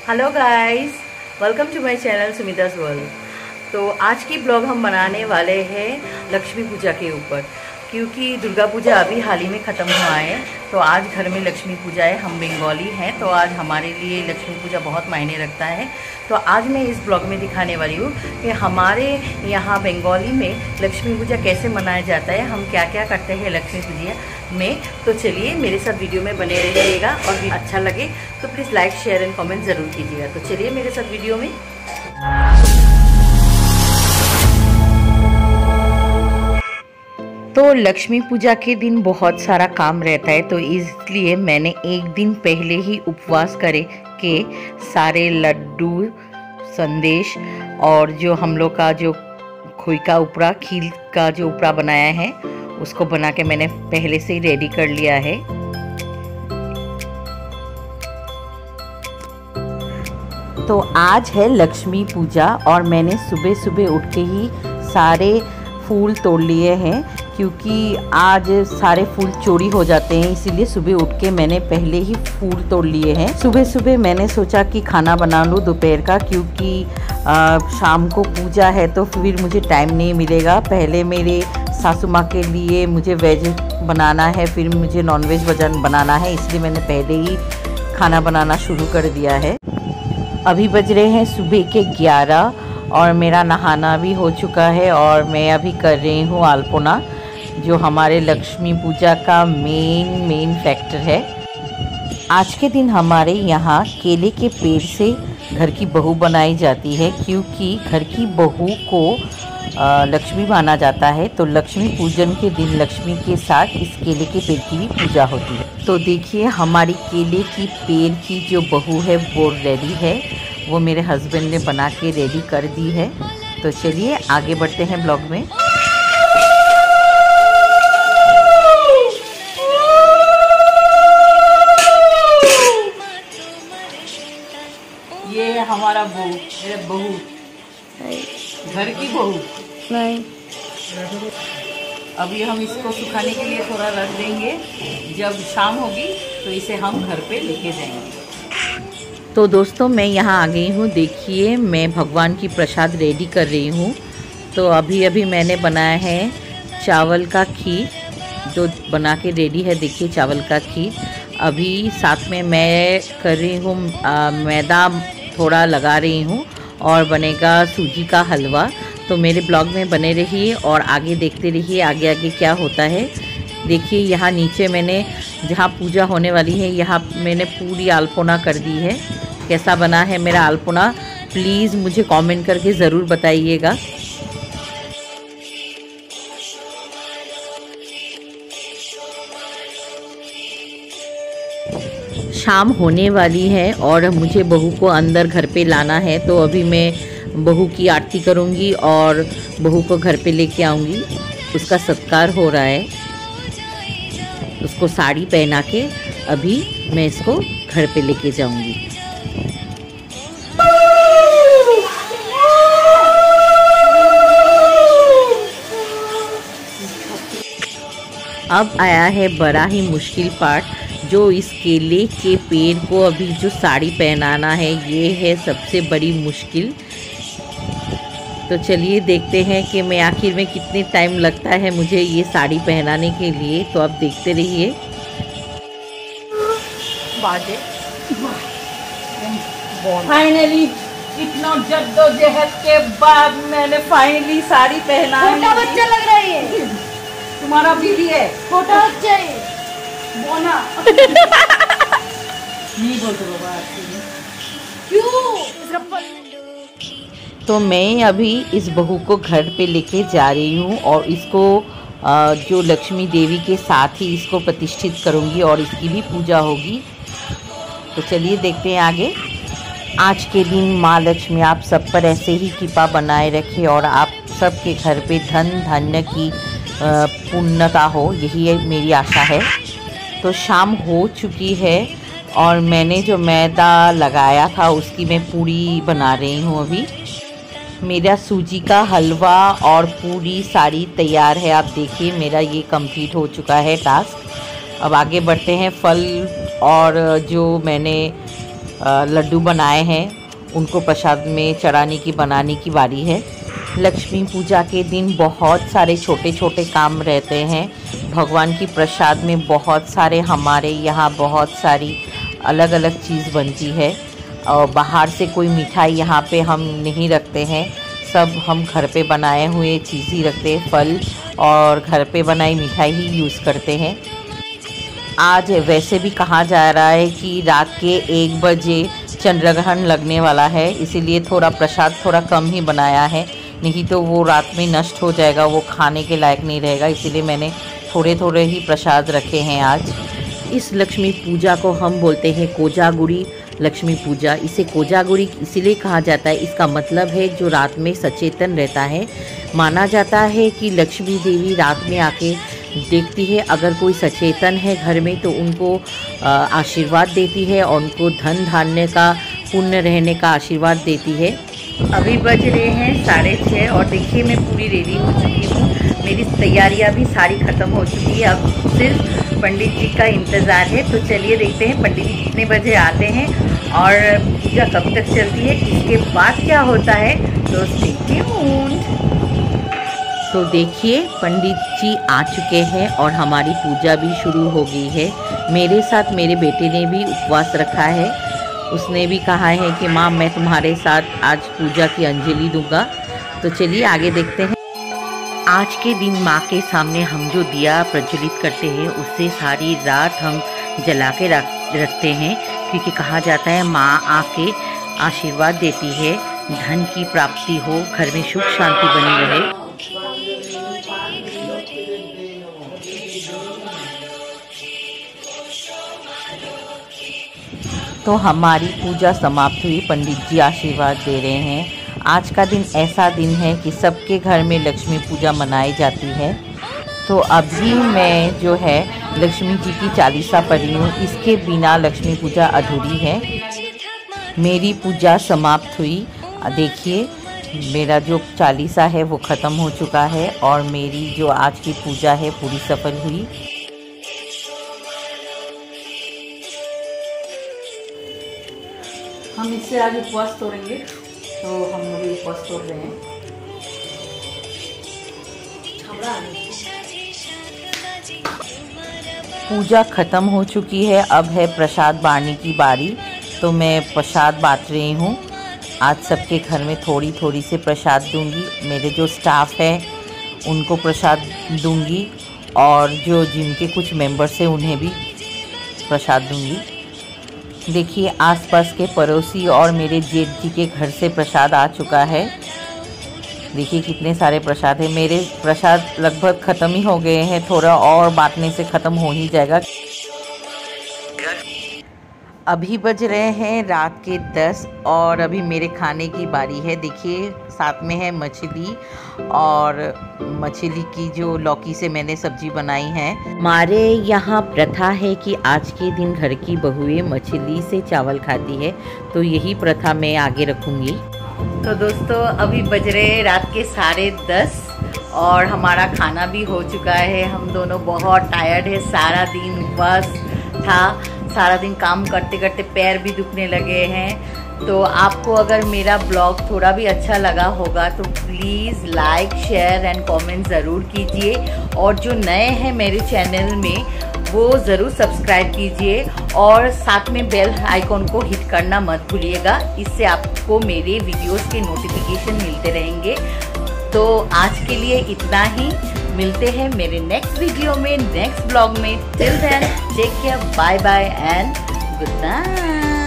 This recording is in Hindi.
Hello guys, welcome to my channel Sumita's world. तो आज की ब्लॉग हम बनाने वाले हैं लक्ष्मी पूजा के ऊपर, क्योंकि दुर्गा पूजा अभी हाल ही में ख़त्म हुआ है। तो आज घर में लक्ष्मी पूजा है। हम बंगाली हैं तो आज हमारे लिए लक्ष्मी पूजा बहुत मायने रखता है। तो आज मैं इस ब्लॉग में दिखाने वाली हूँ कि हमारे यहाँ बंगाली में लक्ष्मी पूजा कैसे मनाया जाता है, हम क्या क्या करते हैं लक्ष्मी पूजा में। तो चलिए मेरे साथ वीडियो में बने रहिएगा, और भी अच्छा लगे तो please like share and comment ज़रूर कीजिएगा। तो चलिए मेरे साथ वीडियो में। तो लक्ष्मी पूजा के दिन बहुत सारा काम रहता है, तो इसलिए मैंने एक दिन पहले ही उपवास करे के सारे लड्डू, संदेश और जो हम लोग का जो खोई का उपरा, खीर का जो उपरा बनाया है उसको बना के मैंने पहले से ही रेडी कर लिया है। तो आज है लक्ष्मी पूजा और मैंने सुबह सुबह उठ के ही सारे फूल तोड़ लिए हैं, क्योंकि आज सारे फूल चोरी हो जाते हैं, इसीलिए सुबह उठ के मैंने पहले ही फूल तोड़ लिए हैं। सुबह सुबह मैंने सोचा कि खाना बना लूँ दोपहर का, क्योंकि शाम को पूजा है तो फिर मुझे टाइम नहीं मिलेगा। पहले मेरे सासू माँ के लिए मुझे वेज बनाना है, फिर मुझे नॉनवेज बनाना है, इसलिए मैंने पहले ही खाना बनाना शुरू कर दिया है। अभी बज रहे हैं सुबह के 11 और मेरा नहाना भी हो चुका है, और मैं अभी कर रही हूँ अल्पोना, जो हमारे लक्ष्मी पूजा का मेन फैक्टर है। आज के दिन हमारे यहाँ केले के पेड़ से घर की बहू बनाई जाती है, क्योंकि घर की बहू को लक्ष्मी माना जाता है। तो लक्ष्मी पूजन के दिन लक्ष्मी के साथ इस केले के पेड़ की भी पूजा होती है। तो देखिए हमारी केले की पेड़ की जो बहू है वो रेडी है, वो मेरे हस्बैंड ने बना के रेडी कर दी है। तो चलिए आगे बढ़ते हैं ब्लॉग में। ये हमारा बहू, मेरे बहू, घर की बहू नहीं। अभी हम इसको सुखाने के लिए थोड़ा रख देंगे, जब शाम होगी तो इसे हम घर पे लेके जाएंगे। तो दोस्तों मैं यहाँ आ गई हूँ। देखिए मैं भगवान की प्रसाद रेडी कर रही हूँ। तो अभी मैंने बनाया है चावल का खीर, जो बना के रेडी है। देखिए चावल का खीर। अभी साथ में मैं कर रही हूँ मैदा थोड़ा लगा रही हूँ, और बनेगा सूजी का हलवा। तो मेरे ब्लॉग में बने रहिए और आगे देखते रहिए आगे क्या होता है। देखिए यहाँ नीचे मैंने जहाँ पूजा होने वाली है, यहाँ मैंने पूरी अल्पोना कर दी है। कैसा बना है मेरा अल्पोना, प्लीज़ मुझे कमेंट करके ज़रूर बताइएगा। शाम होने वाली है और मुझे बहू को अंदर घर पे लाना है, तो अभी मैं बहू की आरती करूँगी और बहू को घर पे लेके आऊँगी। उसका सत्कार हो रहा है, उसको साड़ी पहना के अभी मैं इसको घर पे लेके जाऊँगी। अब आया है बड़ा ही मुश्किल पार्ट, जो इस केले के पेड़ को अभी जो साड़ी पहनाना है, ये है सबसे बड़ी मुश्किल। तो चलिए देखते हैं कि मैं आखिर में कितने टाइम लगता है मुझे ये साड़ी पहनाने के लिए। तो आप देखते रहिए। फाइनली इतना जद्दोजहद के बाद मैंने फाइनली साड़ी पहना है। छोटा बच्चा लग रहा है ये। तुम्हारा बीवी है, छोटा बच्चा है बोना। नहीं बोलते बाबा क्यों? तो मैं अभी इस बहू को घर पे लेके जा रही हूँ, और इसको जो लक्ष्मी देवी के साथ ही इसको प्रतिष्ठित करूँगी और इसकी भी पूजा होगी। तो चलिए देखते हैं आगे। आज के दिन माँ लक्ष्मी आप सब पर ऐसे ही कृपा बनाए रखे, और आप सबके घर पे धन धान्य की पूर्णता हो, यही मेरी आशा है। तो शाम हो चुकी है और मैंने जो मैदा लगाया था उसकी मैं पूरी बना रही हूँ। अभी मेरा सूजी का हलवा और पूरी सारी तैयार है। आप देखिए मेरा ये कंप्लीट हो चुका है टास्क। अब आगे बढ़ते हैं। फल और जो मैंने लड्डू बनाए हैं, उनको प्रसाद में चढ़ाने की बनाने की बारी है। लक्ष्मी पूजा के दिन बहुत सारे छोटे छोटे काम रहते हैं। भगवान की प्रसाद में बहुत सारे, हमारे यहाँ बहुत सारी अलग अलग चीज़ बनती है और बाहर से कोई मिठाई यहाँ पे हम नहीं रखते हैं। सब हम घर पे बनाए हुए चीज़ ही रखते हैं, फल और घर पे बनाई मिठाई ही यूज़ करते हैं। आज वैसे भी कहा जा रहा है कि रात के 1 बजे चंद्रग्रहण लगने वाला है, इसीलिए थोड़ा प्रसाद थोड़ा कम ही बनाया है, नहीं तो वो रात में नष्ट हो जाएगा, वो खाने के लायक नहीं रहेगा। इसीलिए मैंने थोड़े थोड़े ही प्रसाद रखे हैं आज। इस लक्ष्मी पूजा को हम बोलते हैं कोजागुड़ी लक्ष्मी पूजा। इसे कोजागुड़ी इसीलिए कहा जाता है, इसका मतलब है जो रात में सचेतन रहता है। माना जाता है कि लक्ष्मी देवी रात में आके देखती है, अगर कोई सचेतन है घर में तो उनको आशीर्वाद देती है और उनको धन धान्य का, पुण्य रहने का आशीर्वाद देती है। अभी बज रहे हैं 6:30 और देखिए मैं पूरी रेडी हो चुकी हूँ। मेरी तैयारियाँ भी सारी ख़त्म हो चुकी है, अब सिर्फ पंडित जी का इंतज़ार है। तो चलिए देखते हैं पंडित जी कितने बजे आते हैं और पूजा कब तक चलती है, इसके बाद क्या होता है, तो स्टे ट्यून्ड। तो देखिए पंडित जी आ चुके हैं और हमारी पूजा भी शुरू हो गई है। मेरे साथ मेरे बेटे ने भी उपवास रखा है, उसने भी कहा है कि माँ मैं तुम्हारे साथ आज पूजा की अंजलि दूंगा। तो चलिए आगे देखते हैं। आज के दिन माँ के सामने हम जो दिया प्रज्वलित करते हैं उससे सारी रात हम जला के रखते हैं, क्योंकि कहा जाता है माँ आके आशीर्वाद देती है, धन की प्राप्ति हो, घर में सुख शांति बनी रहे। तो हमारी पूजा समाप्त हुई, पंडित जी आशीर्वाद दे रहे हैं। आज का दिन ऐसा दिन है कि सबके घर में लक्ष्मी पूजा मनाई जाती है। तो अभी मैं जो है लक्ष्मी जी की चालीसा पढ़ी हूँ, इसके बिना लक्ष्मी पूजा अधूरी है। मेरी पूजा समाप्त हुई, देखिए मेरा जो चालीसा है वो ख़त्म हो चुका है और मेरी जो आज की पूजा है पूरी सफल हुई। हम इससे आज उपवास तोड़ेंगे, तो हम अभी उपवास तोड़ रहे हैं। पूजा ख़त्म हो चुकी है, अब है प्रसाद बांटने की बारी। तो मैं प्रसाद बांट रही हूँ। आज सबके घर में थोड़ी थोड़ी से प्रसाद दूंगी। मेरे जो स्टाफ है उनको प्रसाद दूंगी और जो जिनके कुछ मेंबर्स हैं उन्हें भी प्रसाद दूंगी। देखिए आसपास के पड़ोसी और मेरे जेठ जी के घर से प्रसाद आ चुका है। देखिए कितने सारे प्रसाद हैं। मेरे प्रसाद लगभग ख़त्म ही हो गए हैं, थोड़ा और बांटने से ख़त्म हो ही जाएगा। अभी बज रहे हैं रात के 10 और अभी मेरे खाने की बारी है। देखिए साथ में है मछली और मछली की जो लौकी से मैंने सब्जी बनाई है। हमारे यहाँ प्रथा है कि आज के दिन घर की बहुएं मछली से चावल खाती है, तो यही प्रथा मैं आगे रखूँगी। तो दोस्तों अभी बज रहे हैं रात के 10:30 और हमारा खाना भी हो चुका है। हम दोनों बहुत टायर्ड है, सारा दिन उपवास था, सारा दिन काम करते करते पैर भी दुखने लगे हैं। तो आपको अगर मेरा ब्लॉग थोड़ा भी अच्छा लगा होगा तो please like share and comment ज़रूर कीजिए और जो नए हैं मेरे चैनल में वो ज़रूर सब्सक्राइब कीजिए और साथ में बेल आइकॉन को हिट करना मत भूलिएगा, इससे आपको मेरे वीडियोस के नोटिफिकेशन मिलते रहेंगे। तो आज के लिए इतना ही, मिलते हैं मेरे नेक्स्ट वीडियो में, नेक्स्ट ब्लॉग में। Till then take care, bye bye and good night.